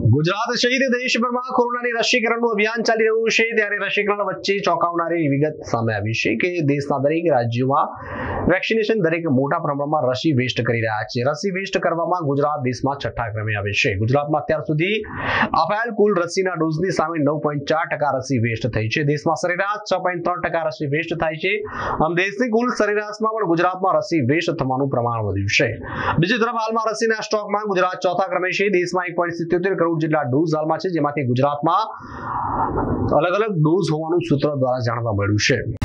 ગુજરાત સહિત દેશભરમાં કોરોનાની રસીકરણનું અભિયાન ચાલી રહ્યું છે ત્યારે રસીકરણ વચ્ચે ચોંકાવનારી વિગત સામે આવી છે કે દેશના દરેક રાજ્યોમાં વેક્સિનેશન દરેક મોટા પ્રમાણમાં રસી વેસ્ટ કરી રહ્યા છે। રસી વેસ્ટ કરવામાં ગુજરાત દેશમાં છઠ્ઠા ક્રમે આવે છે। ગુજરાતમાં અત્યાર સુધી અપાયેલ કુલ રસીના ડોઝની સામે 9.4% રસી વેસ્ટ થઈ છે। દેશમાં સરેરાશ 6.3% રસી વેસ્ટ થાય છે। આમ દેશની કુલ સરેરાશમાં પણ ગુજરાતમાં રસી વેસ્ટ થવાનું પ્રમાણ વધ્યું છે। બીજી તરફ હાલમાં રસીના સ્ટોકમાં ગુજરાત ચોથા ક્રમે છે। દેશમાં 1.77 કરોડ જેટલા ડોઝ હાલમાં છે, જેમાંથી ગુજરાતમાં અલગ અલગ ડોઝ હોવાનું સૂત્રો દ્વારા જાણવા મળ્યું છે।